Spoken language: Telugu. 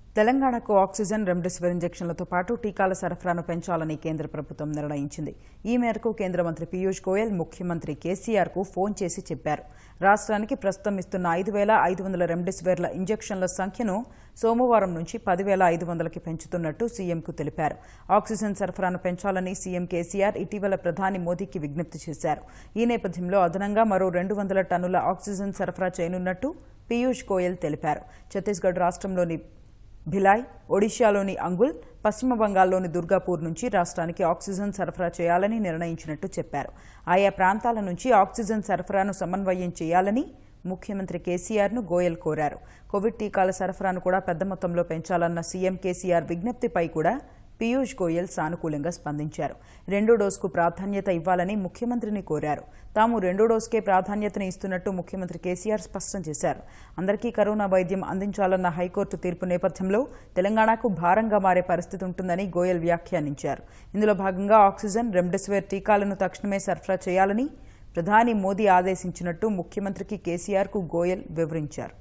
తెలంగాణకు ఆక్సిజన్ రెమ్డెసివిర్ ఇంజెక్షన్లతో పాటు టీకాల సరఫరాను పెంచాలని కేంద్ర ప్రభుత్వం నిర్ణయించింది. ఈ మేరకు కేంద్ర మంత్రి పీయూష్ గోయల్ ముఖ్యమంత్రి కేసీఆర్కు ఫోన్ చేసి చెప్పారు. రాష్ట్రానికి ప్రస్తుతం ఇస్తున్న 5,500 రెమ్డెసివిర్ల ఇంజెక్షన్ల సంఖ్యను సోమవారం నుంచి 10,500కి పెంచుతున్నట్టు సీఎంకు తెలిపారు. ఆక్సిజన్ సరఫరాను పెంచాలని సీఎం కేసీఆర్ ఇటీవల ప్రధాని మోదీకి విజ్ఞప్తి చేశారు. ఈ నేపథ్యంలో అదనంగా మరో 200 టన్నుల ఆక్సిజన్ సరఫరా చేయనున్నట్టు పీయూష్ గోయల్ తెలిపారు. ఛత్తీస్గఢ్ రాష్ట్రంలోని భిలాయ్, ఒడిశాలోని అంగుల్, పశ్చిమ బంగాల్లోని దుర్గాపూర్ నుంచి రాష్ట్రానికి ఆక్సిజన్ సరఫరా చేయాలని నిర్ణయించినట్టు చెప్పారు. ఆయా ప్రాంతాల నుంచి ఆక్సిజన్ సరఫరాను సమన్వయం చేయాలని ముఖ్యమంత్రి కేసీఆర్ను గోయల్ కోరారు. కోవిడ్ టీకాల సరఫరాను కూడా పెద్ద మొత్తంలో పెంచాలన్న సీఎం కేసీఆర్ విజ్ఞప్తిపై కూడా పీయూష్ గోయల్ సానుకూలంగా స్పందించారు. 2వ డోసుకు ప్రాధాన్యత ఇవ్వాలని ముఖ్యమంత్రిని కోరారు. తాము 2వ డోసుకే ప్రాధాన్యతను ఇస్తున్నట్టు ముఖ్యమంత్రి కేసీఆర్ స్పష్టం చేశారు. అందరికీ కరోనా వైద్యం అందించాలన్న హైకోర్టు తీర్పు నేపథ్యంలో తెలంగాణకు భారంగా మారే పరిస్థితి ఉంటుందని గోయల్ వ్యాఖ్యానించారు. ఇందులో భాగంగా ఆక్సిజన్, రెమ్డెసివిర్ టీకాలను తక్షణమే సరఫరా చేయాలని ప్రధాని మోదీ ఆదేశించినట్టు ముఖ్యమంత్రికి కేసీఆర్కు గోయల్ వివరించారు.